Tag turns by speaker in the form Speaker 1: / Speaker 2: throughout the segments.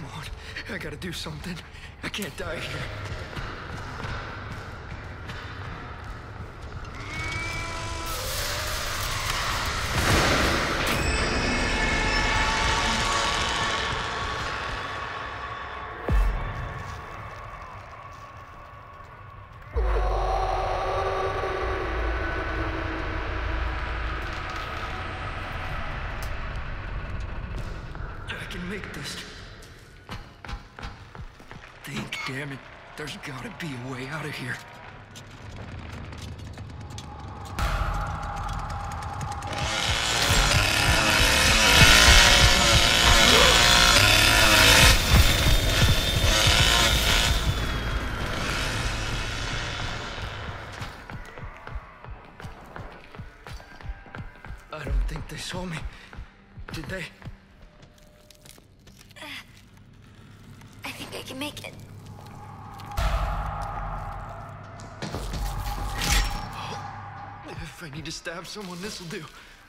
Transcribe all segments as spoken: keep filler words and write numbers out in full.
Speaker 1: Come on, I gotta do something. I can't die here. I can make this. Think, damn it. There's gotta be a way out of here. I don't think they saw me. Did they?
Speaker 2: I think I can make it.
Speaker 1: If I need to stab someone, this'll do.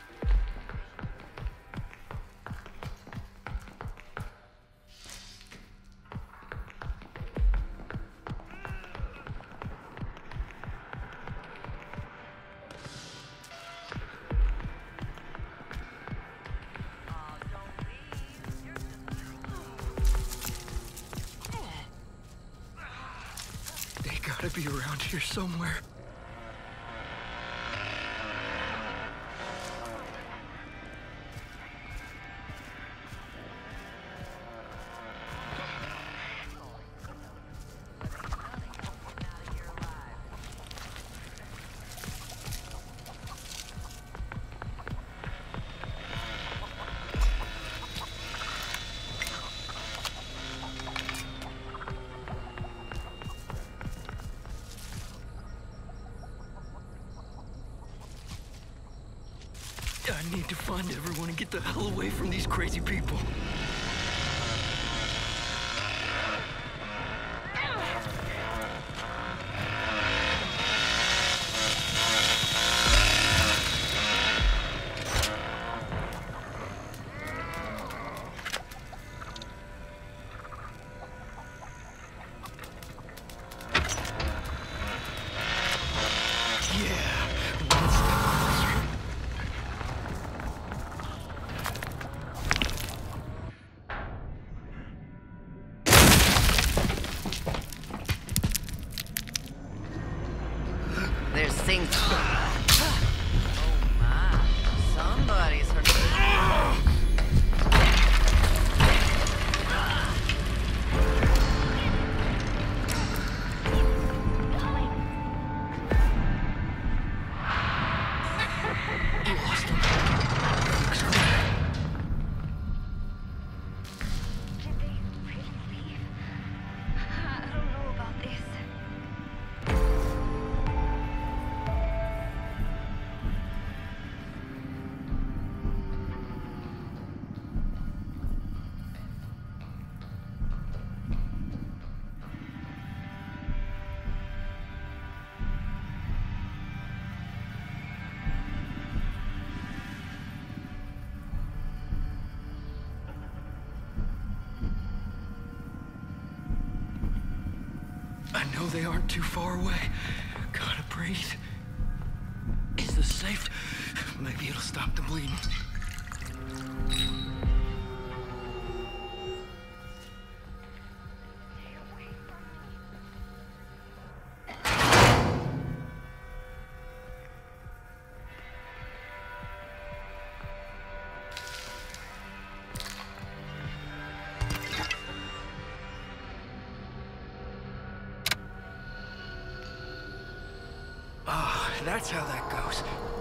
Speaker 1: They gotta be around here somewhere. I need to find everyone and get the hell away from these crazy people.
Speaker 3: There's things. Oh my. Somebody's hurt.
Speaker 1: Lost him. Looks good.
Speaker 2: Did they really leave? I don't know about this.
Speaker 1: I know they aren't too far away. Gotta breathe. Is this safe? Maybe it'll stop the bleeding. Ah, that's how that goes.